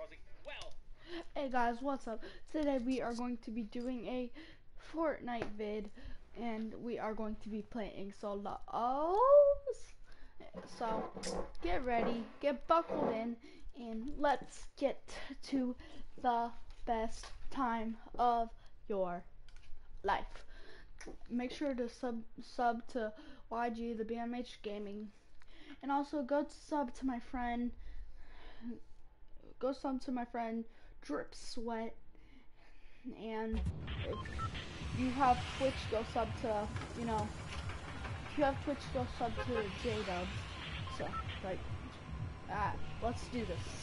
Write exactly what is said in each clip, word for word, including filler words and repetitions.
Hey guys, what's up? Today we are going to be doing a Fortnite vid, and we are going to be playing solos. So get ready, get buckled in, and let's get to the best time of your life. Make sure to sub sub to Y G, the B M H Gaming, and also go to sub to my friend. Go sub to my friend Drip Sweat. And if you have Twitch, go sub to, you know, if you have Twitch, go sub to J-Dubs. So, like, uh, let's do this.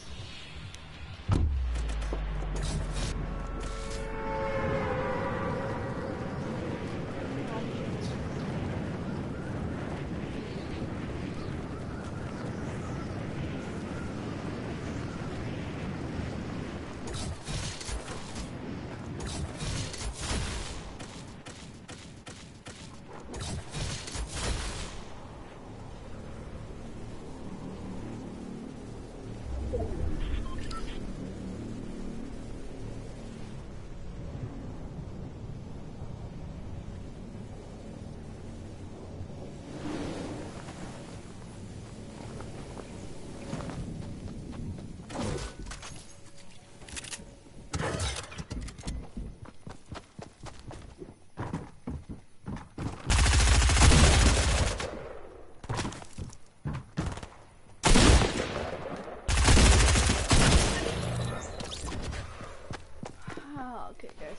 Okay guys,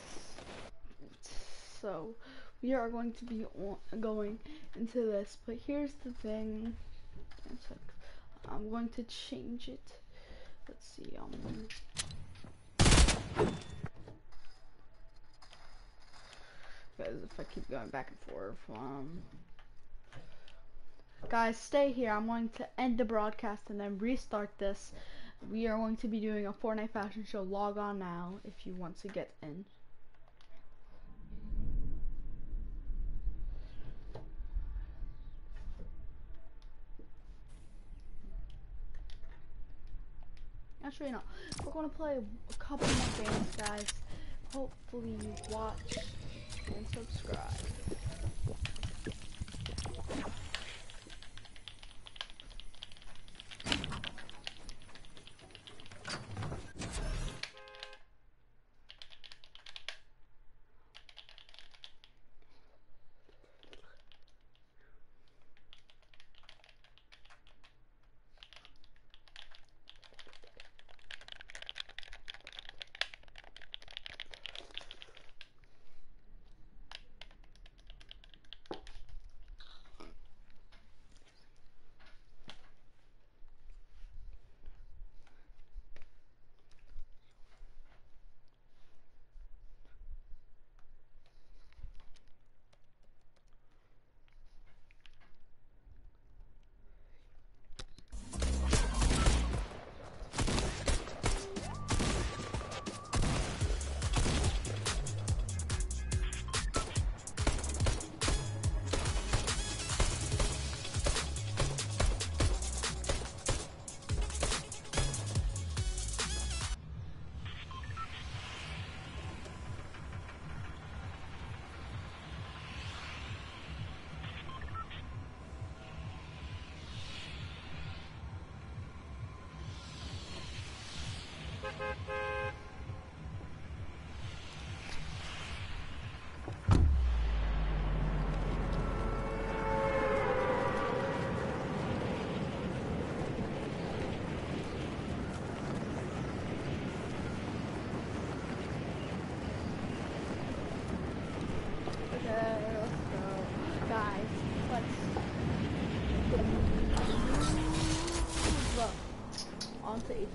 so we are going to be on, going into this, but here's the thing. It's like, I'm going to change it. Let's see. Um, guys, if I keep going back and forth, um, guys, stay here. I'm going to end the broadcast and then restart this. We are going to be doing a Fortnite fashion show. Log on now if you want to get in. Actually, no. We're going to play a couple more games, guys. Hopefully you watch and subscribe. Onto agency.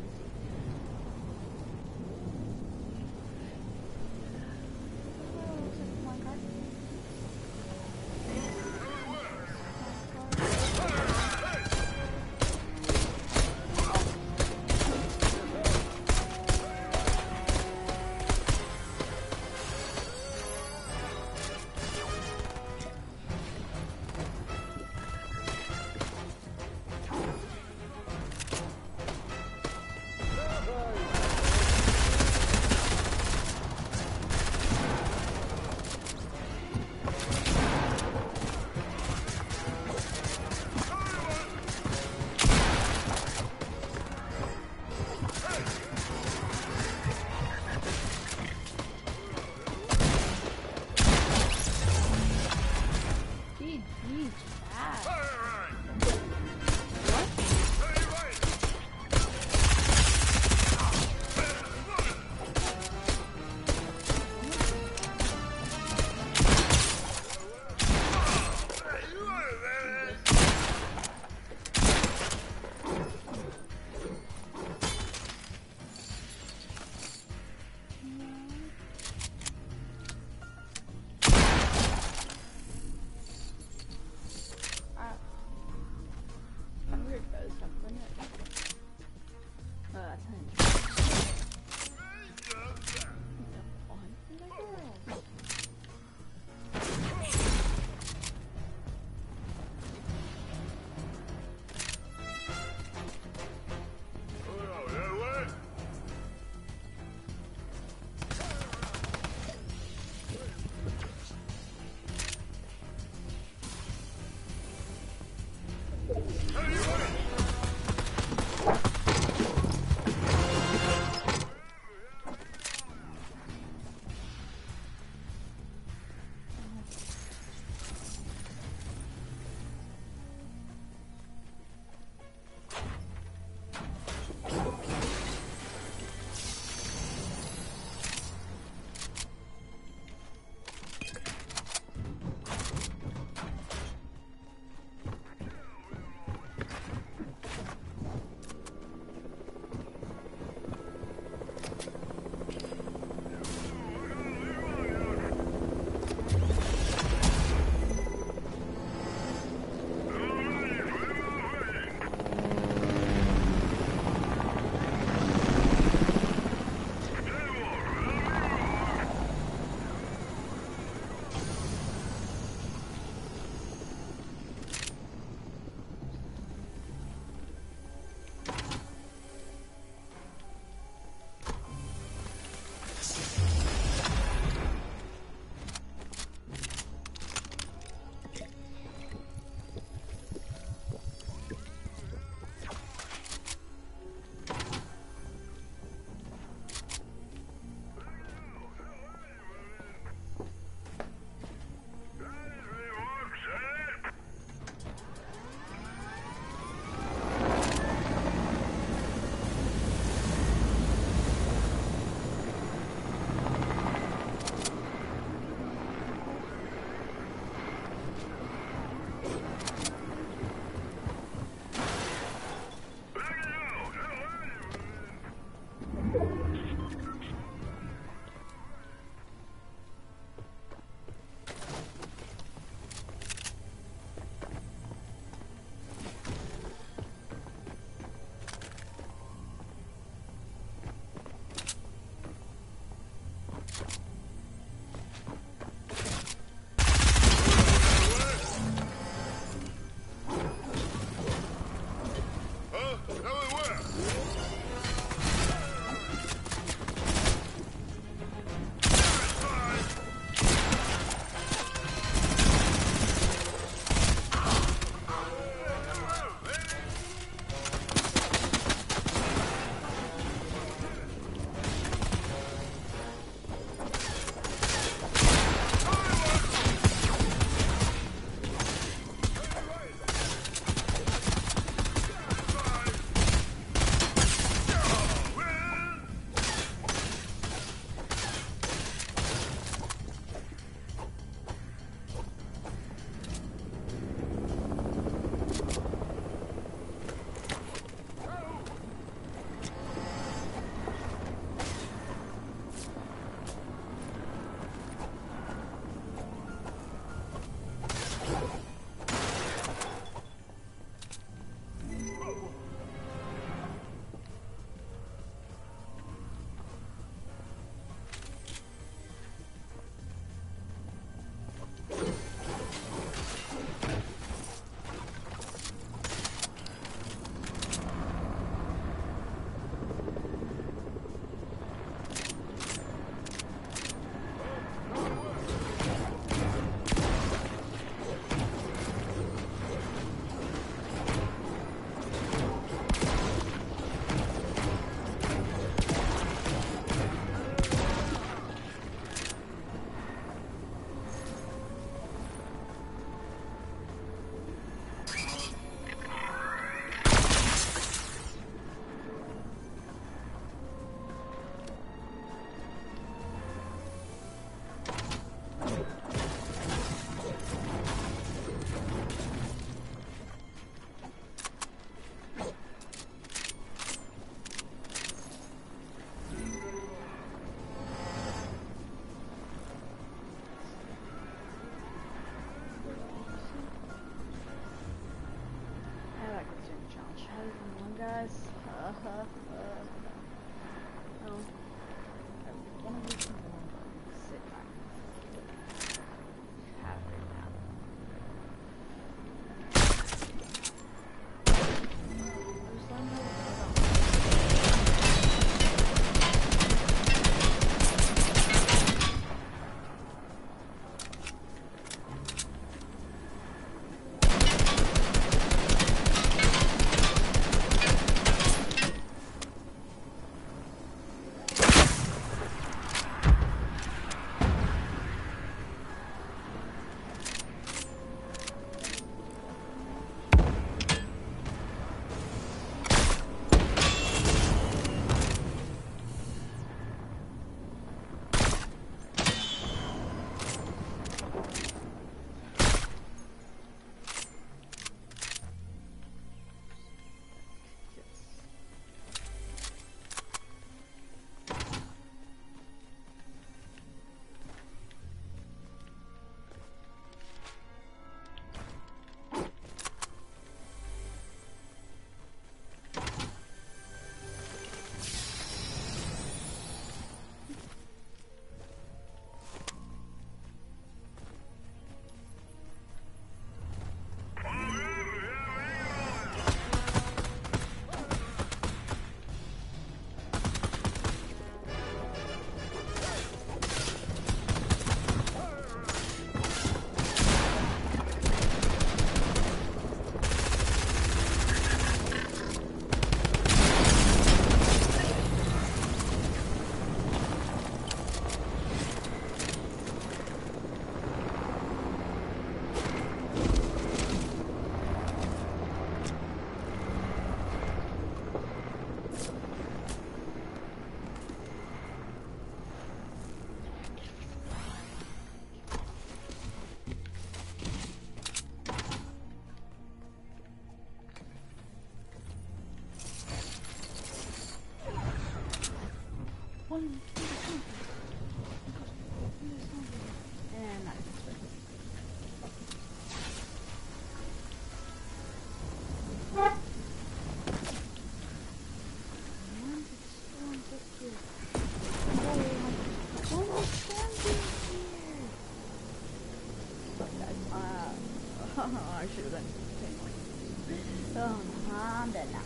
I should have done it. Oh, I'm dead now.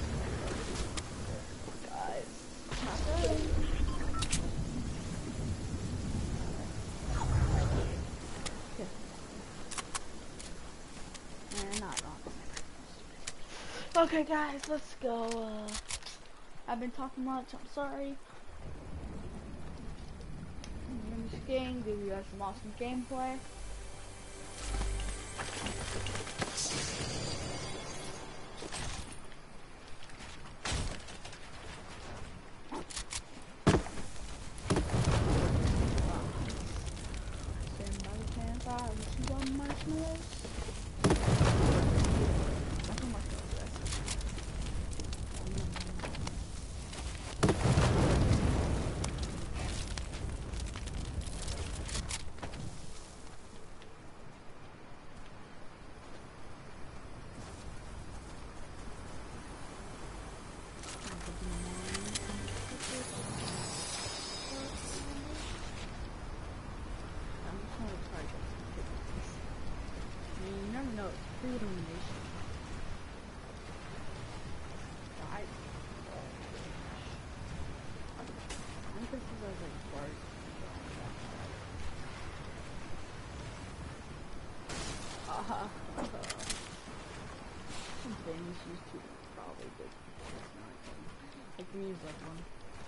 Guys, not good. Okay. And not wrong. Okay, guys, let's go. Uh, I've been talking much. I'm sorry. I'm in this game. Give you guys some awesome gameplay. No, free illumination. Right. I think this is like bars. Uh-huh. Uh-huh. Some things used to probably good. Like we use like one.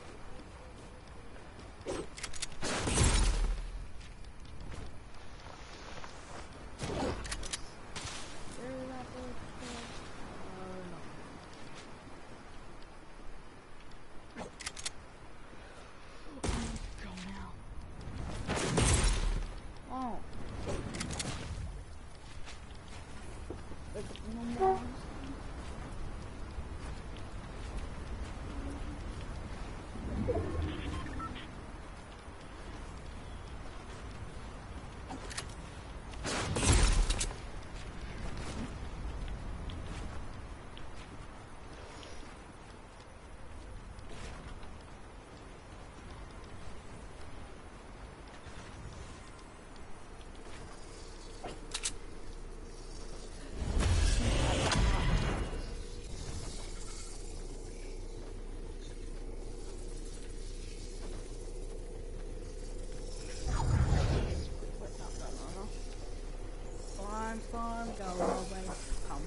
Farm, go away. Come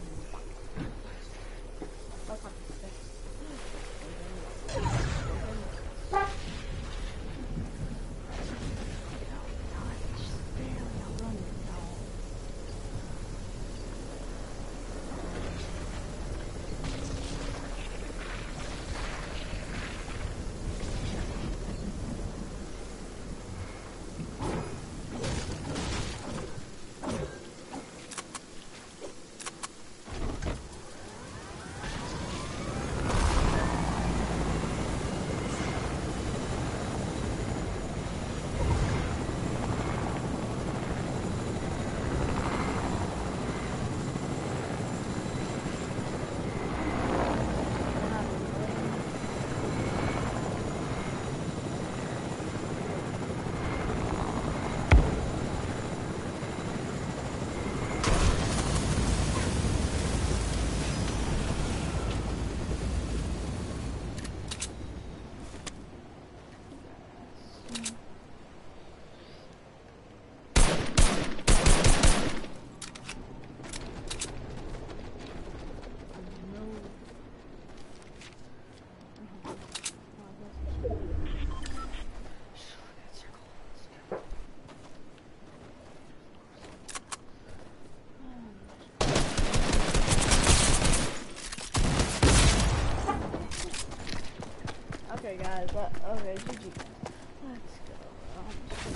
Okay, guys. Let, okay, G G. Let's go. Um,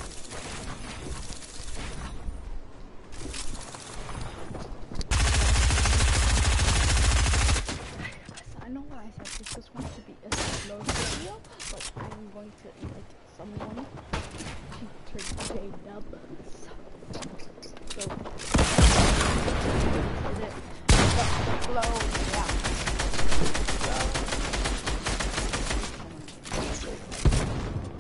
I know why I said this was going to be a slow video, but I'm going to invite someone to turn J Dub. So, is it slow? Yeah. So,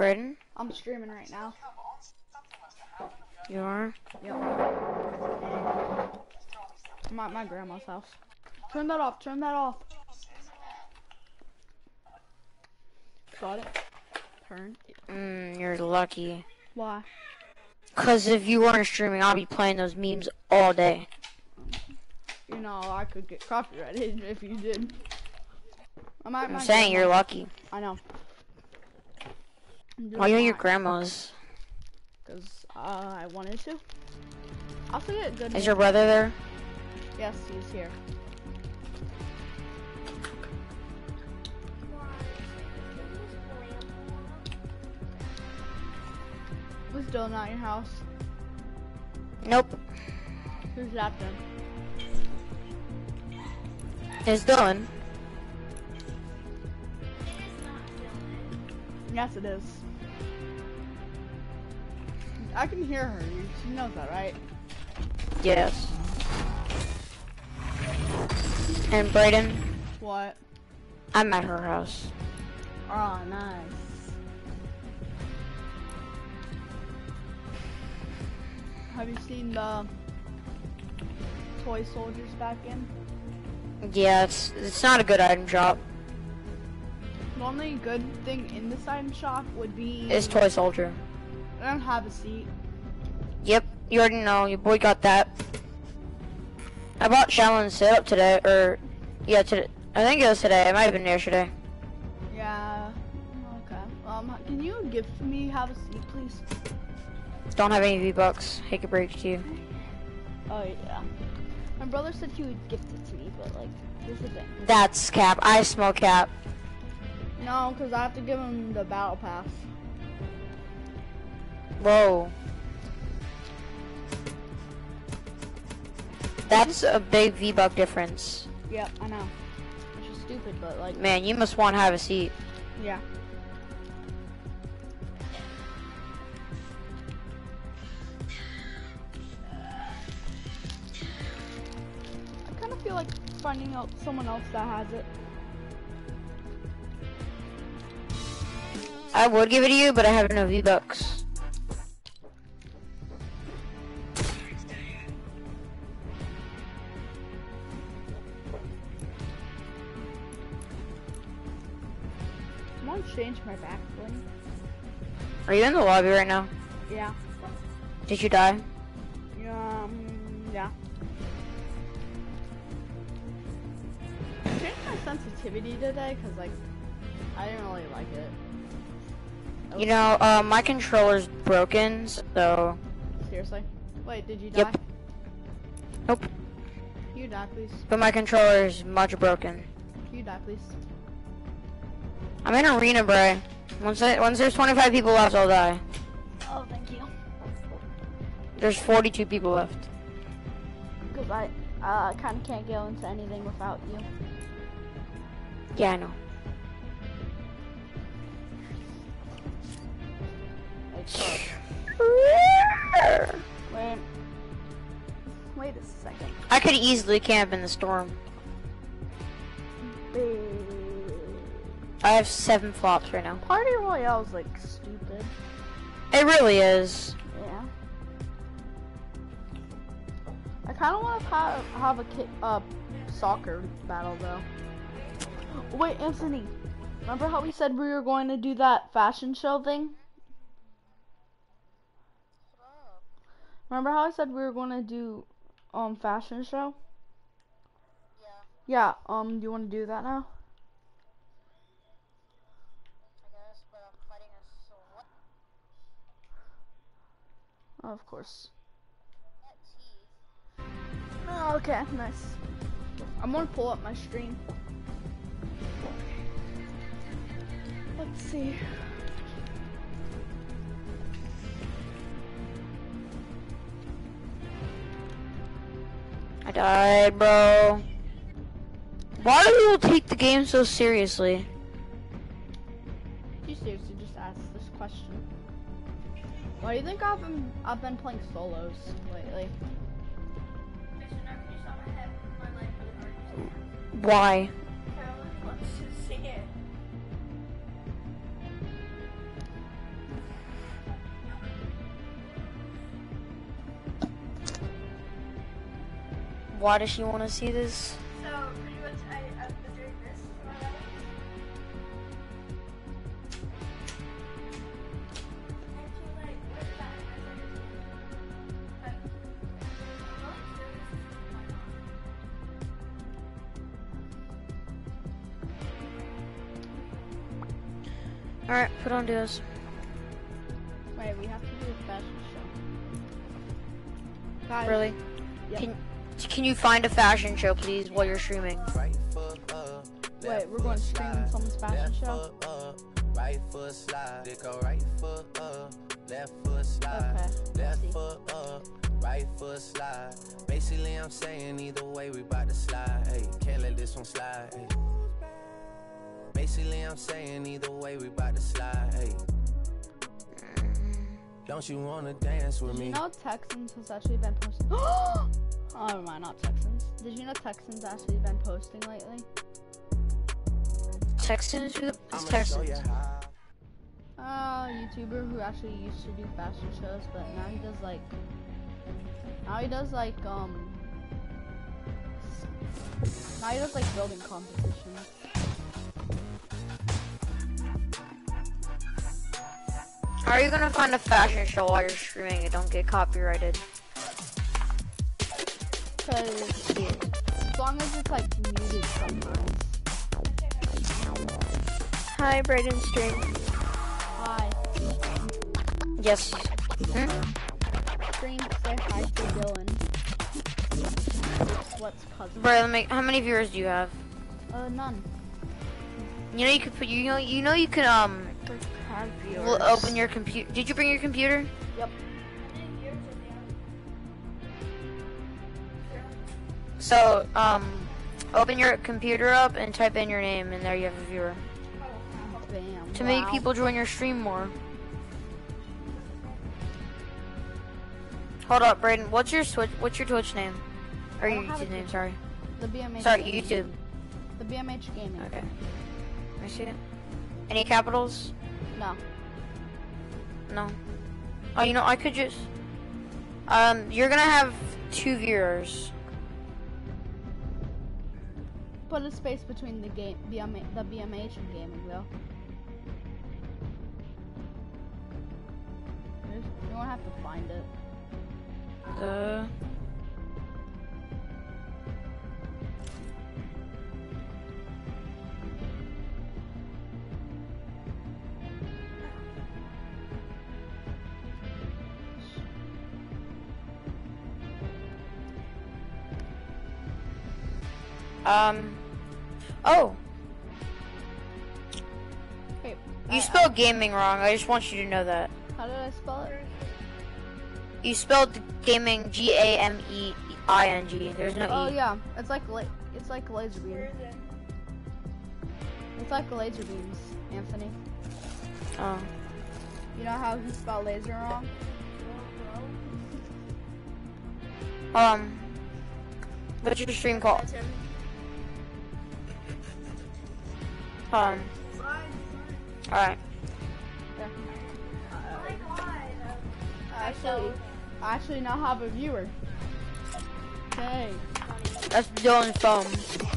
Braden? I'm streaming right now. You are? Yep. I'm at my grandma's house. Turn that off. Turn that off. Got it. Turn it. Mm, you're lucky. Why? Cause if you weren't streaming, I'd be playing those memes all day. You know, I could get copyrighted if you did. I'm, at I'm my saying you're grandma's. lucky. I know. Why are your grandma's? Because uh, I wanted to. I also get good. Is your brother there? Yes, he's here. Who's still not in your house? Nope. Who's that then? It's Dylan. Yes, it is. I can hear her. She knows that, right? Yes. And Brayden? What? I'm at her house. Oh, nice. Have you seen the toy soldiers back in? Yeah, it's it's not a good item shop. The only good thing in this item shop would be It's Toy Soldier. I don't have a seat. Yep, you already know. Your boy got that. I bought Shallon's setup today, or yeah, today. I think it was today. It might have been yesterday. Yeah. Okay. Um, can you give me have a seat, please? Don't have any V-Bucks. Hate to break it to you. Oh yeah. My brother said he would gift it to me, but like, here's the thing. That's Cap. I smell Cap. No, because I have to give him the battle pass. Whoa. That's a big V-Buck difference. Yep, I know. Which is stupid, but like. Man, you must want to have a seat. Yeah. I kind of feel like finding out someone else that has it. I would give it to you, but I have no V-Bucks. I'm gonna change my back bling. Are you in the lobby right now? Yeah. Did you die? Yeah. Um, yeah. I changed my sensitivity today because like I didn't really like it. it You know, uh, my controller's broken, so... Seriously? Wait, did you die? Yep. Nope. Can you die, please? But my controller's much broken. Can you die, please? I'm in arena, Bray. Once I, once there's twenty-five people left, I'll die. Oh, thank you. There's forty-two people left. Because I uh, kind of can't go into anything without you. Yeah, I know. Wait. Wait a second. I could easily camp in the storm. Babe. I have seven flops right now. Party Royale is like stupid. It really is. Yeah. I kind of want to have, have a ki uh, soccer battle though. Wait, Anthony. Remember how we said we were going to do that fashion show thing? Remember how I said we were going to do um fashion show? Yeah. Yeah. Um. Do you want to do that now? Oh, of course. Oh, okay, nice. I'm gonna pull up my stream. Let's see. I died, bro. Why do people take the game so seriously? You seriously just asked this question. Why do you think I've been I've been playing solos lately? Why? why does she want to see this? So pretty much I, I've been doing this for my life. Actually, like, with that, I like, Alright, put on duos. Wait, we have to do a fashion show. Guys, Really? Yep. Can can you find a fashion show, please, while you're streaming? Wait, we're going to stream someone's fashion show? Right foot slide, they go right foot up, left foot slide, Okay, left see. foot up, right foot slide. Basically, I'm saying either way we bout to slide. Hey, can't let this one slide. Hey. Basically, I'm saying either way we bout to slide. Hey. Don't you wanna dance with Did me? you know Texans has actually been posting? Oh, never mind, not Texans. Did you know Texans actually been posting lately? Texans? Who the I'ma it's show Texans? you how. Uh, YouTuber who actually used to do fashion shows, but now he does like, now he does like, um, s- now he does like building competitions. How are you gonna find a fashion show while you're streaming and don't get copyrighted? Cause as long as it's like muted sometimes. Hi, Brayden Stream. Hi, Yes. Hmm? stream, say hi to Dylan. What's cousin? Bro, let me, how many viewers do you have? Uh, none. You know you could put, you know you know you can um Have viewers. l- open your computer. Did you bring your computer? Yep. So um open your computer up and type in your name, and there you have a viewer. Bam. To make Wow. people join your stream more. Hold up, Brayden. What's your switch? What's your Twitch name? Or I your don't have YouTube a name? Twitch. Sorry. The B M H. Sorry, gaming. YouTube. The B M H gaming. Okay. Let me see it. Any capitals? No. No. Oh, you know, I could just. Um, you're gonna have two viewers. Put a space between the game, B M H, the B M H and gaming though. You don't have to find it. The. Um. Oh, Okay. you I- spelled gaming wrong. I just want you to know that. I- how did I spell it? You spelled gaming G A M E I N G. There's no Oh E. yeah, it's like la it's like laser beam. Where is it? It's like laser beams, Anthony. Oh. You know how he spelled laser wrong? Um. What's your stream called? That's him. Um. Alright. Yeah. Oh my god. I actually, I actually now have a viewer. Okay. That's Dylan's phone.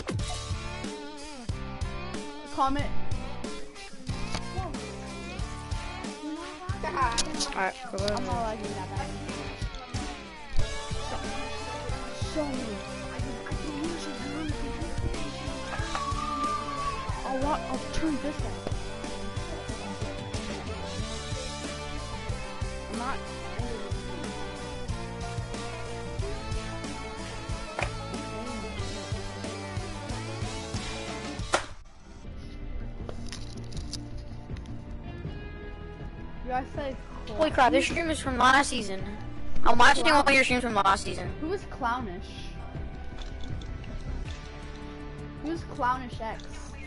Comment. Alright. I'm not liking that bad. Show me. I'll, wa- I'll turn this on. I'm not. You guys say Holy crap, this stream is from last season. I'm watching one of your streams from last season. Who is Clownish? Who's Clownish X?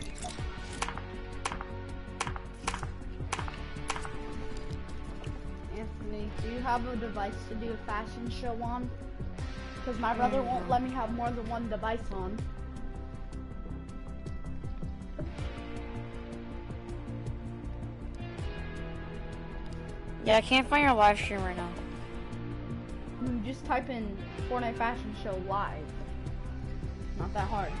Anthony, do you have a device to do a fashion show on? Because my brother won't let me have more than one device on. Yeah, I can't find your live stream right now. You just type in Fortnite Fashion Show live. not that hard.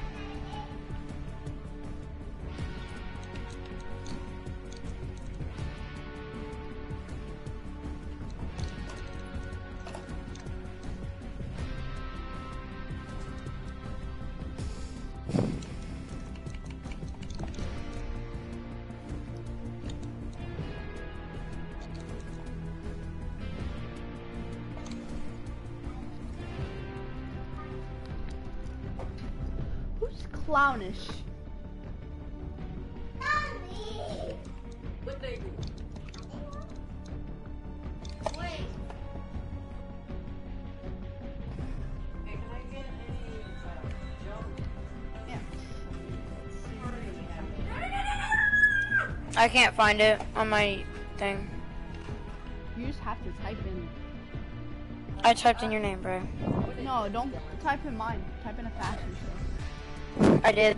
Who's clownish? What they do? Wait. Hey, can I get any uh, jump? Yeah. I can't find it on my thing. You just have to type in. I typed in your name, bro. No, don't type in mine. Type in a fashion show. I did.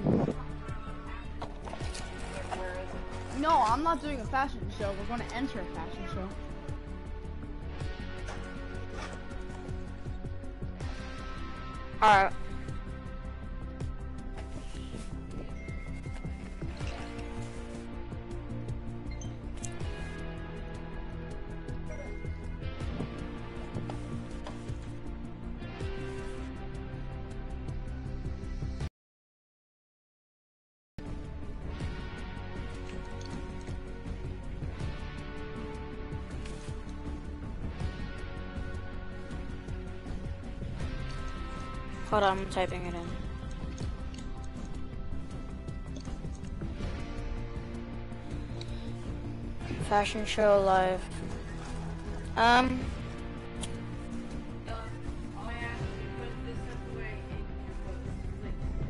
No, I'm not doing a fashion show. We're going to enter a fashion show. Alright. Hold on, I'm typing it in. Fashion show live. Um. All I ask is to put this stuff away in your books.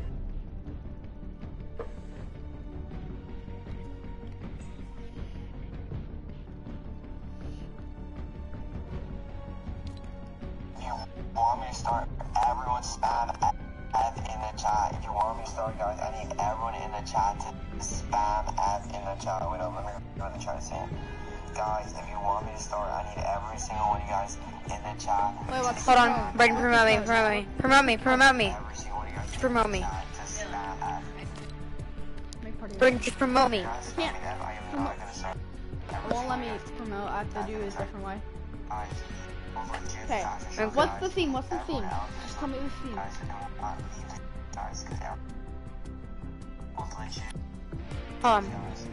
If you want me to start, everyone spam F in the chat. If you want me to start, guys, I need everyone in the chat to spam F in the chat. Wait up, let me go to the chat scene. Guys, if you want me to start, I need every single one of you guys in the chat. Wait, what's Hold the on, code? Braden, promote me, promote me, promote me, promote me. Every single one of you guys in Promote the me. chat to spam F. Make party. Braden, just promote me. Guys, Can't I mean, I am promote. not gonna start. It won't let me promote. I have to do it a different way. Guys, legit Okay, fashion show, what's guys. the theme? What's the theme? Everyone else is Just tell me the theme. Guys, I don't want to leave it, guys, because they're legit. Hold on. Guys.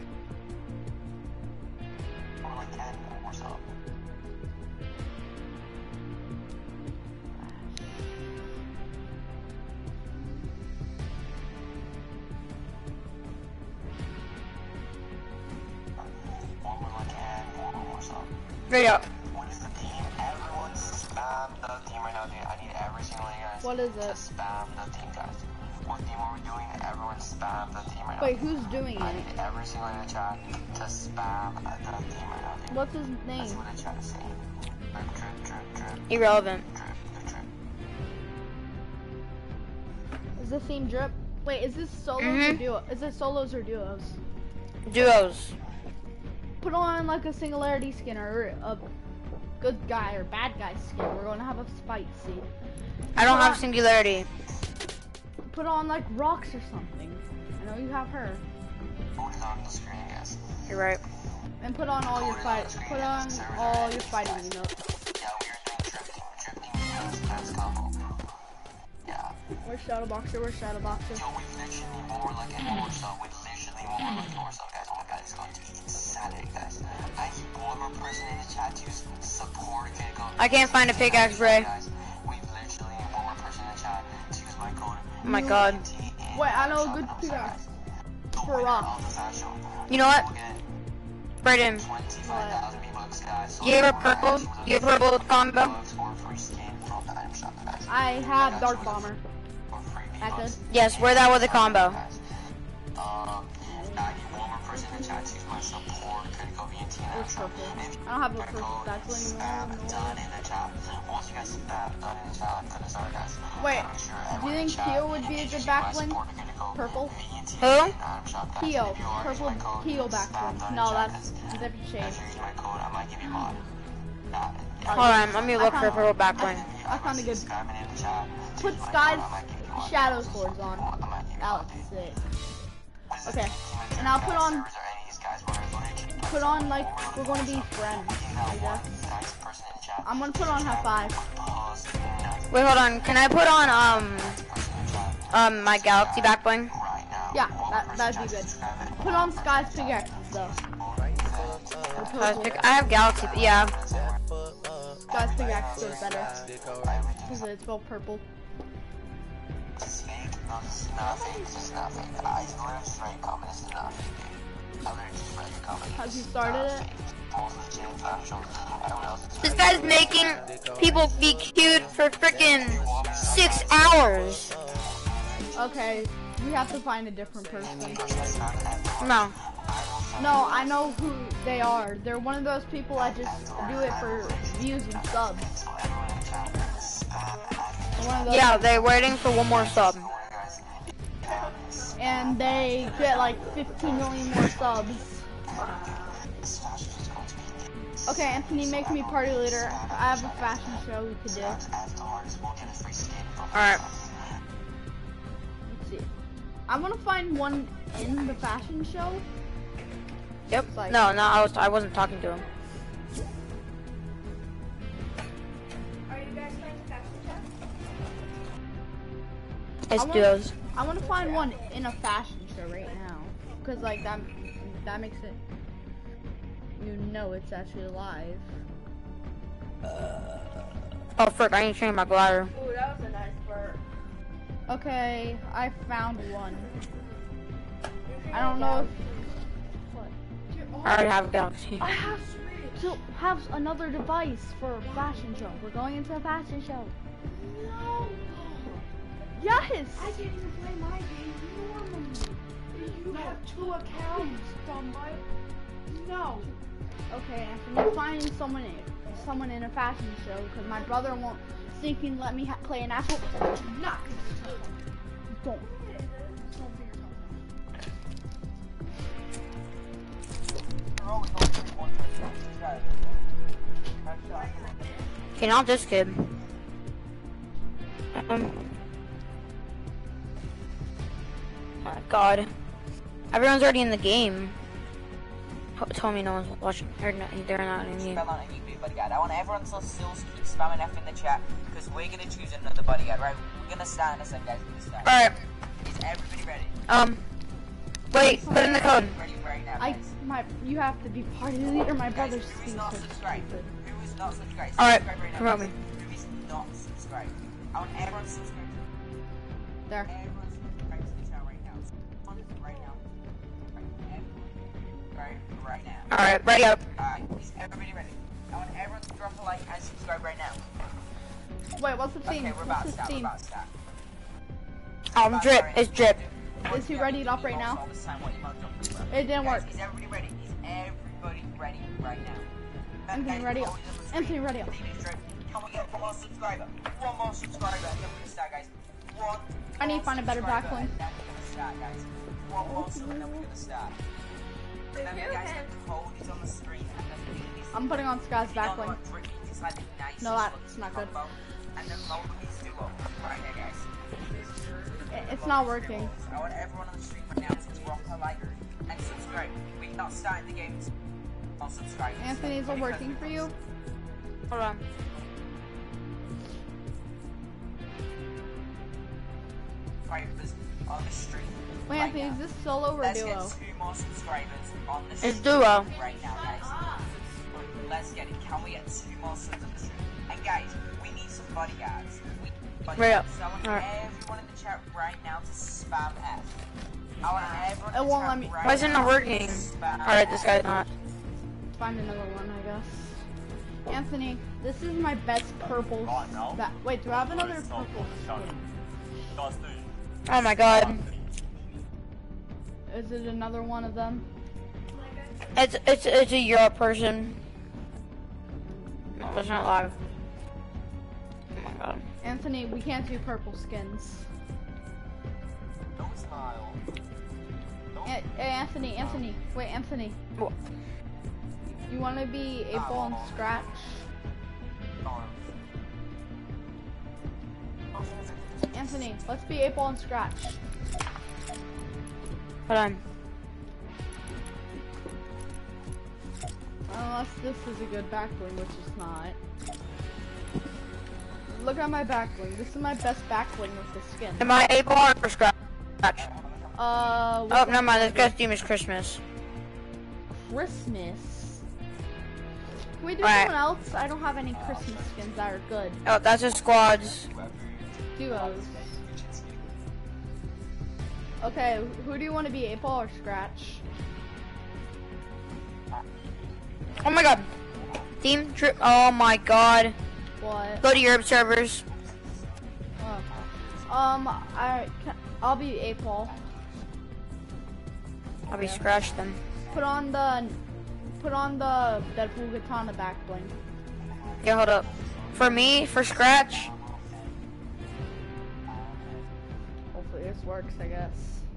Or like ten or so. One more like ten or so. Video. What is the team? Everyone spam the team right now, dude. I need every single one of you guys What is to it? spam the team, guys. What team are we doing? Everyone spam the team right now. Wait, who's doing I it? need every single one in the chat to spam the team right now, dude. What's his That's name? what the chat is saying. Drip, drip, drip, drip, Irrelevant. drip, drip. Is the theme drip? Wait, is this solos or Mhm. duo? Is it solos or duos? Duos. Put on like a singularity skin or a good guy or bad guy skin. We're gonna have a fight scene. I don't Put have on- singularity. Put on like rocks or something. I know you have her. Code is on the screen, guys. You're right. And put on all your fight. Put on all your fighting emotes. Yeah, we are doing drip team. Drip team is fast combo. Yeah. Where's Shadowboxer? Where's Shadowboxer? Yo, we literally need more like an Orso. We literally need more like an Orso, guys. Oh my god, it's going to be insanity, guys. I need one more person in the chat to support Kitco. I can't find a pickaxe, Bray. Guys, we literally need one more person in the chat to use my code. Oh my god. Wait, I know a good pickaxe. For a rock. You know what? Braden, twenty-five thousand V-Bucks, guys. So you have a purple, you have a purple combo? or free skin from the item shop, guys. I have Dark Bomber. Or free That good? V-Bucks. Yes, wear that with a combo. Um, I need one more person in the chat to use my support Critical V N T item What's shop. purple? If I don't have a my purple code stack is anymore. spam No. done in the chat. Once you guys spam done in the chat, I'm gonna start, guys. Wait, Make sure do everyone you in think the chat Keo would be a is good using my backbling? support Critical Purple? V N T Who? item shop, guys. Keo. If you are Purple using my code, Keo spam backbling. done in No, the chat, that's guys. a different shade. Guys, use my code, I might give you mod. Nah, Hold on, let me look for a purple backbling. I found a good- Spamming in the chat. Put Use my Sky's code, I might give you Shadow Swords on. That looks sick. Okay, and I'll put on, put on like we're gonna be friends, I guess. I'm gonna put on high five. Wait, hold on. Can I put on um um my Galaxy back bling? Yeah, that that'd be good. Put on Sky's pickaxe though. Sky's pick. I have Galaxy. Yeah. Sky's pickaxe goes better because it's both purple. It's fake. No, this is not fake. This is not fake. I literally straight comment. This is not fake. I literally just read your comment. Have you started it? This guy's making people be cute for freaking six hours. Okay, we have to find a different person. No. No, I know who they are. They're one of those people that just do it for views and subs. One of those Yeah, they're waiting for one more sub. and they get like fifteen million more subs. Okay, Anthony, make me party leader. I have a fashion show we could do. Alright. Let's see. I want to find one in the fashion show. Yep. Like- No, no, I was I wasn't talking to him. Are you guys playing fashion show? It's I want- duos. I want to find one in a fashion show right now, cause like that that makes it. You know it's actually live. Oh frick, I need to change my glider. Ooh, that was a nice burp. Okay, I found one. I don't know if. What? I already have a Galaxy. I have to have another device for a fashion show. We're going into a fashion show. No! Yes! I can't even play my game normally. You have two accounts, dumbo. No. Okay, Anthony, find someone in, someone in a fashion show, because my brother won't thinking let me ha play an actual. Not. Don't. Okay, not this kid. Um. Oh my god. Everyone's already in the game. T- Tell me no one's watching. Or no, they're not in here. Spell on any new bodyguard. I want everyone to still keep spamming F in the chat because we're gonna choose another bodyguard, right? We're gonna start in a second, guys. We're gonna start. Alright. Is everybody ready? Um. Wait, put in the code. Ready right now, I guys. my you have to be party leader. My Guys, brother's who is being not so subscribed? stupid. Who is not subscribed? Alright, Subscribe right now, promote guys. me. Who is not subscribed? I want everyone to subscribe. There. Everyone subscribe to the channel right now. On it right now. Right, everyone. Right, right now. Alright, ready up. Alright, is everybody ready? I want everyone to drop a like and subscribe right now. Wait, what's the theme? Okay, we're about What's to the start. We're theme? about to start. Um, drip. It's drip. Is he ready up right now? It didn't work. Is everybody ready? Is everybody ready right now? Anthony, Guys, ready we're up. always on the Anthony, screen. ready up. Theme is drip. Can we get one more subscriber? One more subscriber, and then we're gonna start, guys. One. I need to more find a better subscriber, backline. and then we're gonna start, guys. One more sub, and then we're gonna start. Remember, guys, the code is on the screen, and the theme is. I'm putting on Sky's You don't backline. want drip, it's like the nicest No, that's looking not good. combo, and the logo is duo. Right there, guys. It- It's not working. I want everyone on the stream right now to drop a like and subscribe. We're not starting the game. I'll subscribe. Anthony, is it working for you? Hold on. Subscribers on the stream. Wait, right Anthony, now. is this solo or Let's duo? get two more subscribers on the stream. It's duo. Right now, guys. Let's get it. Can we get two more subs on the stream? And guys, we need some bodyguards. We need bodyguards. Right up. So I want Alright. everyone in the chat right now to spam F. I want everyone It in the won't chat let me- right Why is it now not working? to spam Alright, this F. guy's not. Find another one, I guess. Anthony, this is my best purple. Ba Wait, do I have another purple skin? Oh my god. Is it another one of them? It's it's it's a Europe person. No, it's not live. Oh my god. Anthony, we can't do purple skins. No smile. A- hey, Anthony, Anthony, wait, Anthony. What? You want to be a ball and scratch? Anthony, let's be eight ball and scratch. Hold on. Unless this is a good back bling, which it's not. Look at my back bling. This is my best back bling with the skin. Am I eight ball or scratch? Uh. Oh, never mind. This guy's theme is Christmas. Christmas. Can we do Right. someone else? I don't have any Christmas skins that are good. Oh, that's his squads. Duos. Okay, who do you want to be, eight ball or scratch? Oh my god. Team trip. Oh my god. What? Go to Europe servers. Oh. Um, I can, I'll be eight ball. I'll be scratched then. Put on the, put on the Deadpool Katana back bling. Yeah, hold up. For me, for scratch. Hopefully this works, I guess.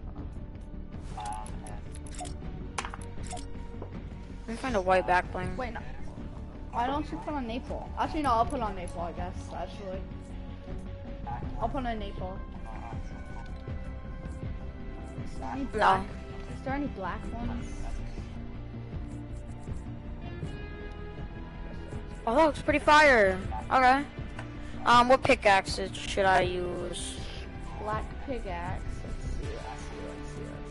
Let me find a white back bling. Wait, no. Why don't you put on Naples? Actually, no, I'll put on Naples, I guess, actually. I'll put on Naples. Is there any black? No. Is there any black ones? Oh, that looks pretty fire. Okay. Um, what pickaxes should I use? Black pickaxe. Let's see, let's see, let's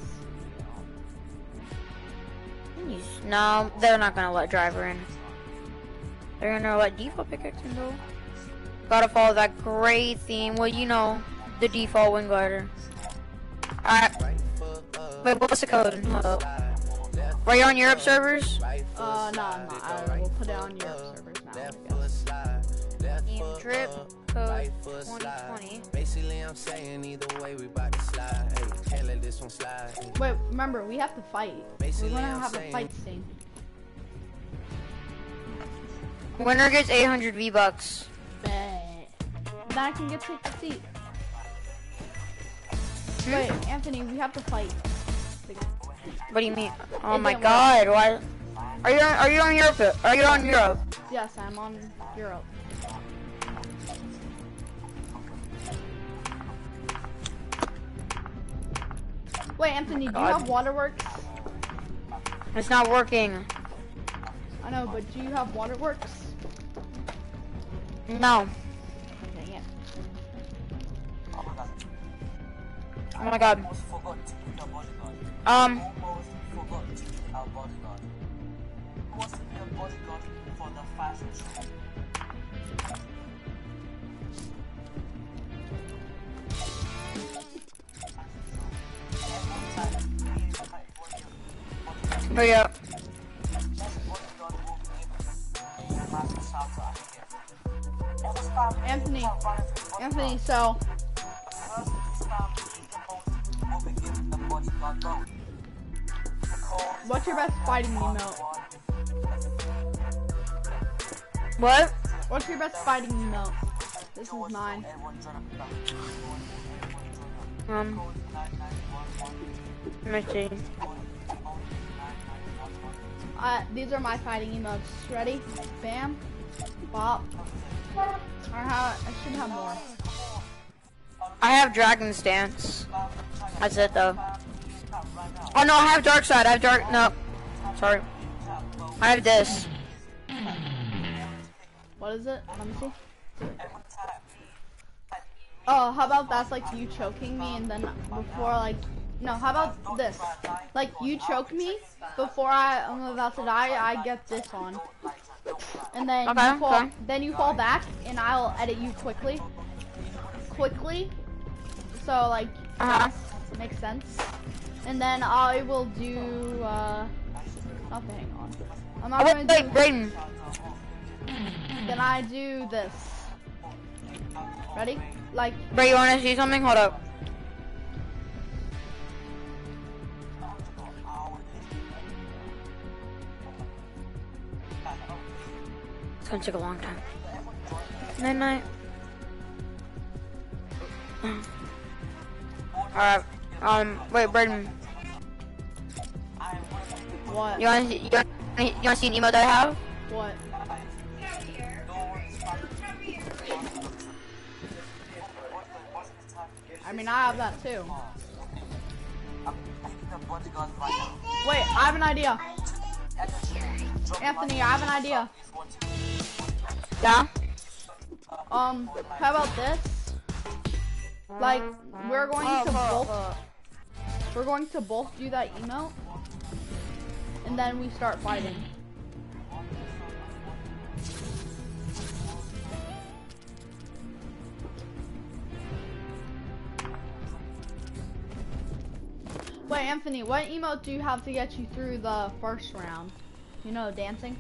see, let's see. No, they're not gonna let driver in. They're gonna let default pickaxe in though. Gotta follow that gray theme. Well, you know, the default wind glider. Alright. Wait, what's the code? Hold up. Are you on Europe servers? Uh, no, I'm not. I will put it on Europe servers now, I guess. Team trip code twenty twenty. Basically, I'm saying either way we bout to slide. Hey, can't let this one slide. Hey. Wait, remember, we have to fight. We're Basically, gonna I'm have a saying- fight scene. Winner gets eight hundred V-Bucks. Bet. Then I can get to take the seat. Wait, Anthony, we have to fight. What do you mean? Oh It my didn't god, why? Are you on, are you on Europe? Are you on Europe? Yes, I'm on Europe. Wait, Anthony, do you God. have waterworks? It's not working. I know, but do you have waterworks? No. Dang it. Oh my god. Almost forgot to be a bodyguard. Um, Almost forgot to be a bodyguard. Who wants to be a bodyguard for the fashion show? hurry up. Anthony, Anthony, so what's your best fighting emote? What? What's your best fighting emote? This is mine. Um, let me see. Uh, these are my fighting emotes. Ready? Bam. Bop. I have, I should have more. I have Dragon's Dance. That's it though. Oh no, I have Dark Side. I have Dark. No, sorry. I have this. What is it? Let me see. Oh, how about that's like you choking me and then before like, no, how about this? Like you choke me before I, I'm about to die, I get this on. And then Okay, you fall, okay. then you fall back and I'll edit you quickly. Quickly. So like, Uh-huh. that makes sense. And then I will do, uh, nothing, hang on. I'm Oh not wait, gonna wait, do, Brayden. then I do this. Ready? Like, Bray, you wanna see something? Hold up. It's gonna take a long time. Night night. Alright. Um. Wait, Brayden. what? You wanna see? You wanna, you wanna see an emote that I have? What? I mean, I have that too. I'm picking the bodyguard right now. Wait, I have an idea. Drop Anthony, I have an idea. Yeah? Um, how about this? Like, we're going Oh, to oh, both, oh. we're going to both do that emote, and then we start fighting. Wait, Anthony, what emote do you have to get you through the first round? You know, dancing?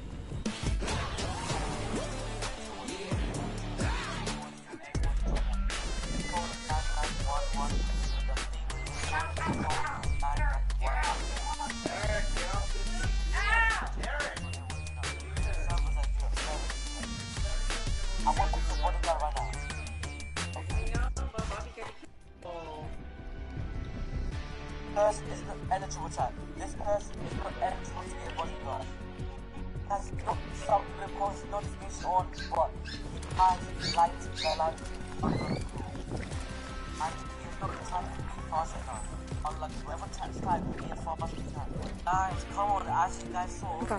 Person is not eligible to This person is not eligible to get a bodyguard. Has got some reports notification on, but he has light their life under the school. And he's not the type to be fast enough. Unlike whoever types type, he is fast enough. Guys, come on, as you guys saw, Okay.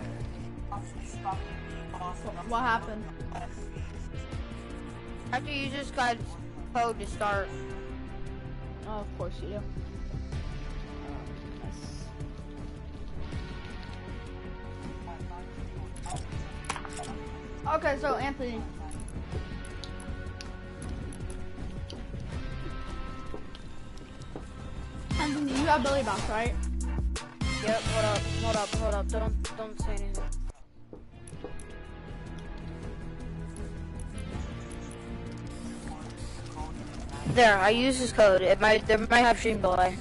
What happened? After you just got code to start. Oh, of course you do. Okay, so Anthony. Anthony, you have Billy Box, right? Yep, hold up, hold up, hold up. Don't don't say anything. There, I use this code. It might there might have stream delay.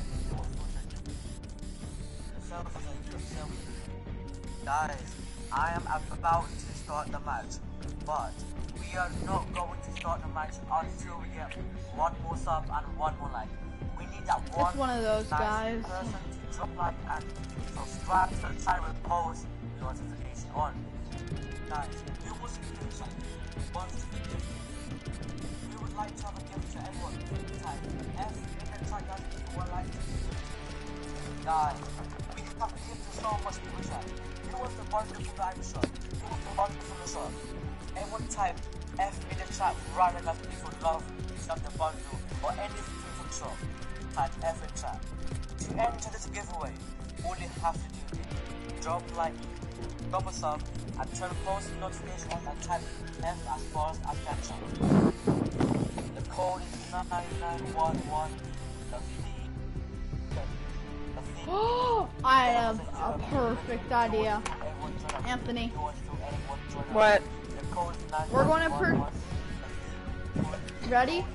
Guys, I am about to start the match, but we are not going to start the match until we get one more sub and one more like. We need that one, It's one of those nice guys. person to drop like and subscribe to the channel with post notification on. Guys, you will see this once we would like to have a gift to everyone. Type F in the chat, guys, if you would like to. Guys, we have given so much pressure. Who was the bundle from the item shop? Who was the bundle from the shop? Everyone type F in the chat rather than if you love shop the bundle or anything from the shop. Type F in chat. To enter this giveaway, all you have to do is drop like, drop a sub, and turn post notification on and type F as fast as can chat. The code is nine nine one one. The fee. The fee. Oh, I have a perfect idea. Anthony, What? we're going to per- Ready?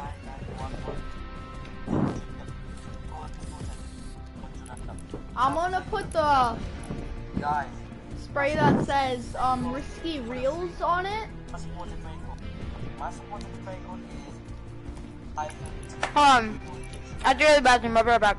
I'm gonna put the Guys, spray that says um risky reels on it. my supported trade code. My supported trade code is iPhone. Hold on. I do the bathroom. I'll be right back.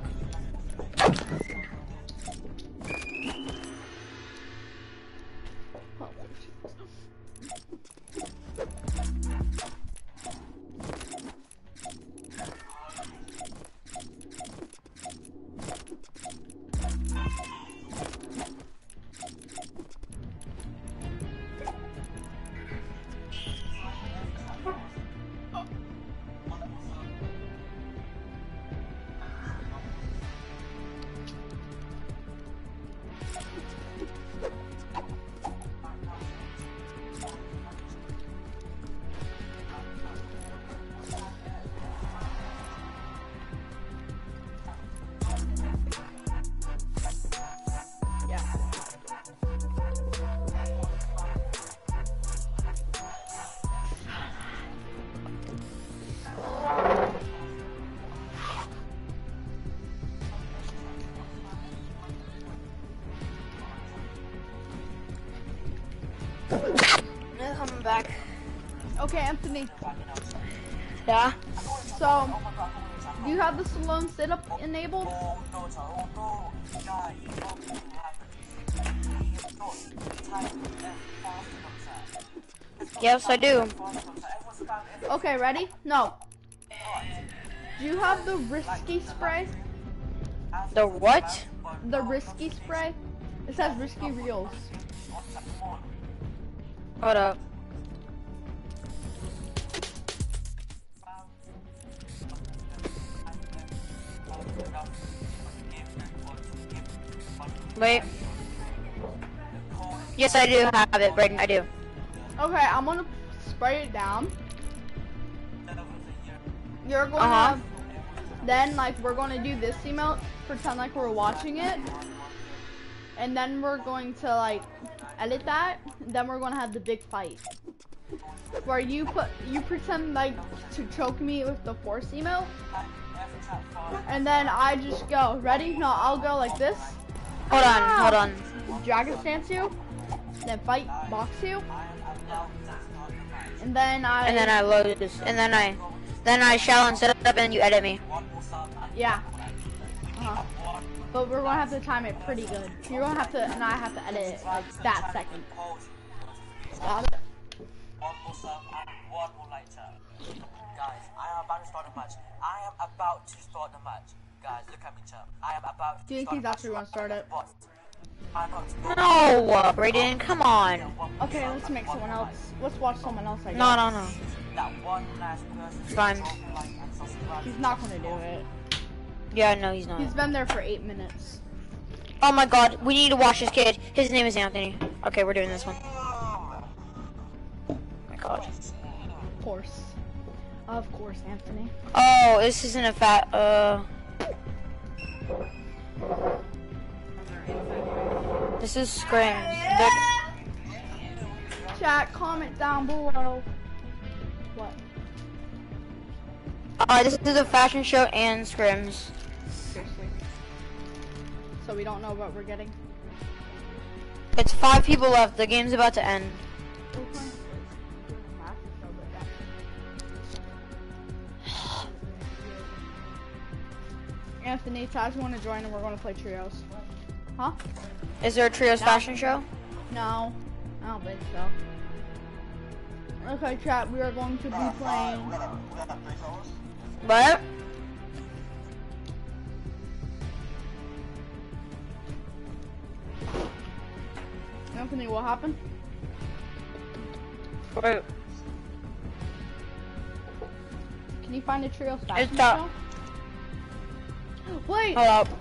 I'm coming back. Okay, Anthony. Yeah? So, do you have the Salone sit-up enabled? Oh no, oh no, guys, oh, Yes, I do. Okay, ready? No. Do you have the risky spray? The what? The risky spray? It says risky reels. Hold up. Wait. Yes, I do have it, Brayden. I do. Okay, I'm gonna spray it down. You're gonna, Uh-huh. then like we're gonna do this emote, pretend like we're watching it, and then we're going to like edit that. Then we're gonna have the big fight, where you put you pretend like to choke me with the force emote, and then I just go ready. No, I'll go like this. Hold on, hold on. Dragon stance you, then fight box you, and then I And then I load this, and then I, then I shall and set up, and then you edit me. yeah. Uh-huh. But we're gonna have to time it pretty good. You're gonna have to, and I have to edit it like that second. Got it? One more sub and one more later. Guys, I am about to start the match. I am about to start the match. Guys, look at me, chat. I am about to Do you think start he's the actually match. gonna start it? But I'm not to No, uh, Brayden, come on. Okay, let's make someone else. Let's watch someone else. I guess. No, no, no. that one last person. Fine. He's not gonna do it. Yeah, no, he's not. He's been there for eight minutes. Oh my God, we need to watch this kid. His name is Anthony. Okay, we're doing this one. Oh my God. Of course. Of course, Anthony. Oh, this isn't a fat. Uh. This is Scrim. They're- Chat, comment down below. What? Alright, this is a fashion show and scrims. Seriously. So we don't know what we're getting. It's five people left. The game's about to end. Anthony, Taj want to join and we're going to play trios. Huh? Is there a trios fashion show? No, I don't think so. Okay, chat, we are going to be playing. What? Anthony, what happened? Wait. Can you find a trio fashion It's up. show? Wait! Hold up.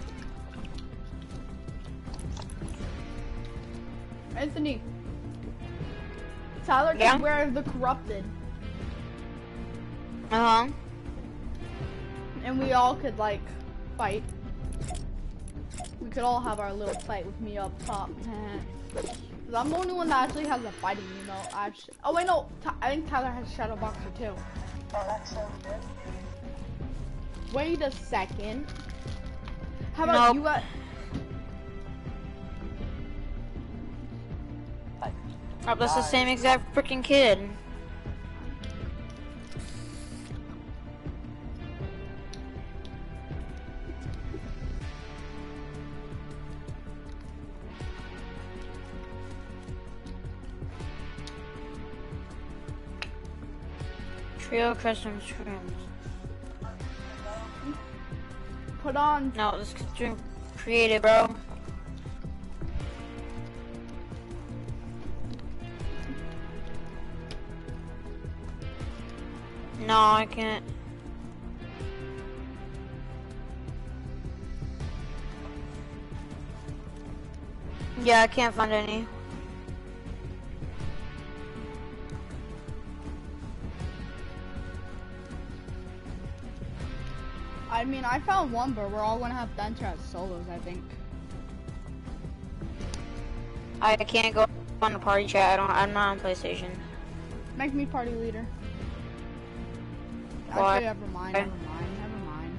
Anthony. Tyler Yeah? can wear the corrupted. Uh huh. And we all could like fight. We could all have our little fight with me up top. Cause I'm the only one that actually has a fighting emote. Actually, oh wait, no, Ty I think Tyler has Shadow Boxer too. Wait a second. How about Nope. you got? Oh, that's the same exact freaking kid. Trio custom scrims. Put on. No, this is creative, bro. No, I can't. Yeah, I can't find any. I mean, I found one, but we're all gonna have Denter as solos, I think. I can't go on the party chat. I don't. I'm not on PlayStation. Make me party leader. Why? Actually, never mind. Never mind. Never mind.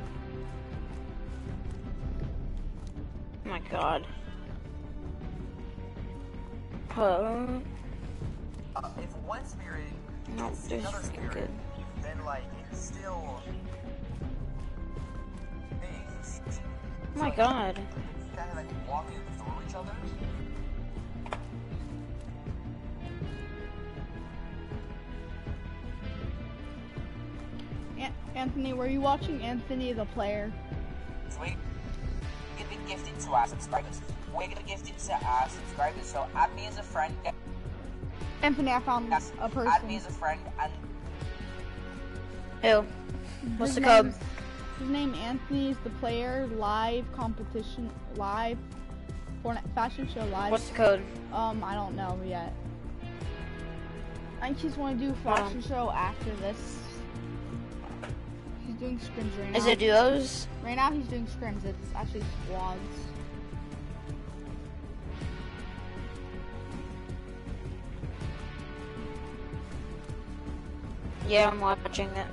Oh my God. Uh, Uh, if one spirit no, is this another is spirit, good. then like it's still. Hey, it's, it's, Oh my God. kind of like walking through each other. Yeah. Anthony, were you watching Anthony the player? We're gonna be gifted to our subscribers. We're gonna gift it to our subscribers. So add me as a friend. Anthony, I found Yes, a add me person. as a friend and Who? What's His the code? name's- His name Anthony's the player live competition live Fortnite fashion show live. What's the code? Um, I don't know yet. I think he's going to do a fashion show after this. He's doing scrims right now. Is it duos? Right now he's doing scrims. It's actually squads. Yeah, I'm watching it.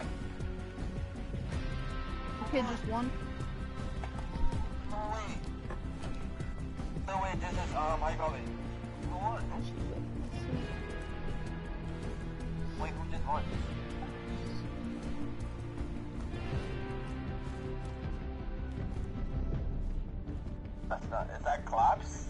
Okay, just one. No way. No way, this is, um, how you call it? Who won? Actually, wait, let's see. Wait, who just won? That's not, is that Claps?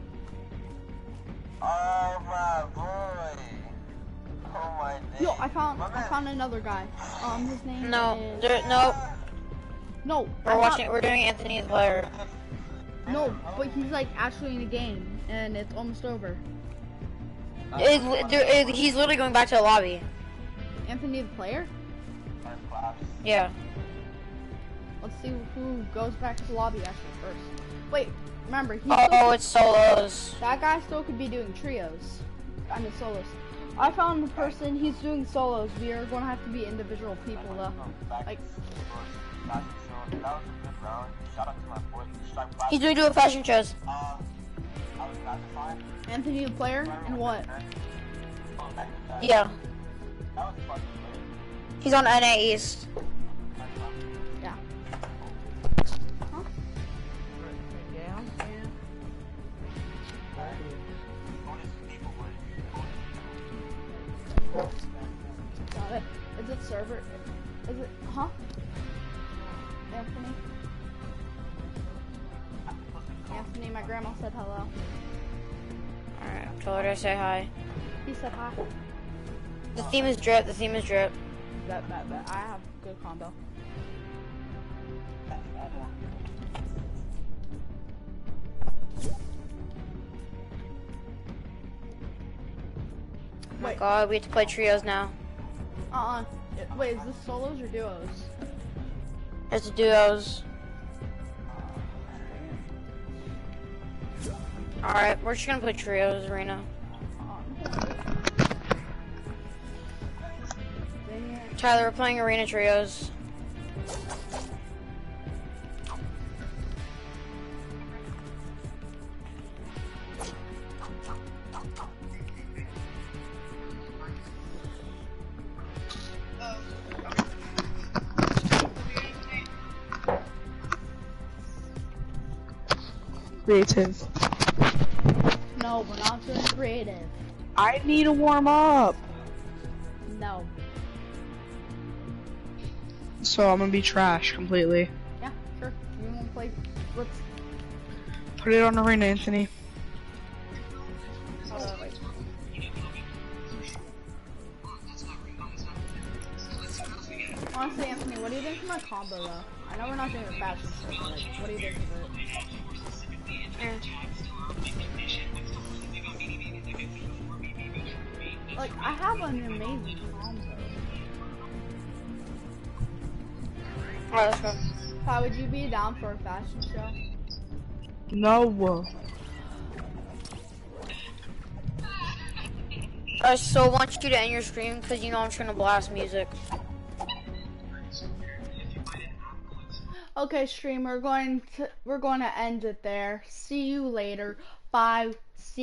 Oh my boy. Oh my days. Yo, I found My I man. found another guy. Um, his name No, is there, no. no. I We're found- watching. We're doing Anthony the player. No, but he's like actually in a game, and it's almost over. It, li- there, it, he's literally going back to the lobby. Anthony the player. That's Claps. Yeah. Let's see who goes back to the lobby actually first. Wait, remember he Oh, still, it's solos. that guy still could be doing trios. I mean solos. I found the person. He's doing solos. We are going to have to be individual people though. Like That was a good round. Shout out to my boy. Strike five. He's doing duo fashion shows. Um, I was classified. Anthony the player and what? Yeah. That was fun. He's on N A East. Yeah. Huh? Got it. Is it server? Is it? Huh? Anthony. Anthony, my grandma said hello. Alright, told her to say hi. He said hi. The theme is drip. The theme is drip. Bet, bet, bet. I have good combo. Oh my Wait. god, we have to play trios now. Uh-uh. It- Wait, is this solos or duos? It's duos. Alright, we're just gonna play trios, Arena. Dang it. Tyler, we're playing arena trios. Creative. No, we're not doing creative. I need to warm up. No. So I'm gonna be trash completely. Yeah, sure. You won't play. Let's. Put it on arena, Anthony. Hold on, wait. Honestly, Anthony, what do you think of my combo though? I know we're not doing a fashion show, but like, what do you think of it? Like, I have an amazing combo. Alright, let's go. How would you be down for a fashion show? No. I so want you to end your stream because you know I'm just gonna blast music. Okay, stream, we're going to we're going to end it there. See you later. Bye. See